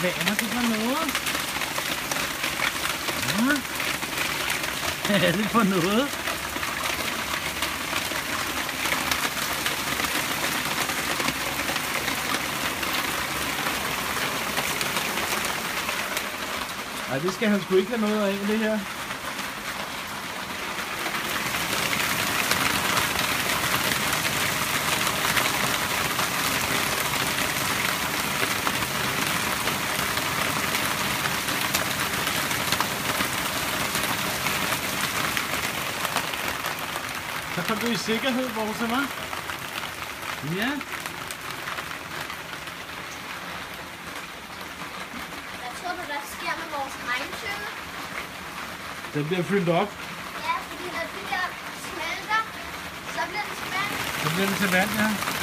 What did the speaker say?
Hvad er det for noget? Ja. Hvad er det for noget? Ej, det skal han sgu ikke have noget af, det her. Så kom du i sikkerhed, Vorse, hva'? Ja. Hvad tror du, der sker med vores regntømme? Den bliver fyldt op. Ja, fordi når de der smelter, så bliver det til vand. Så bliver det til vand, ja.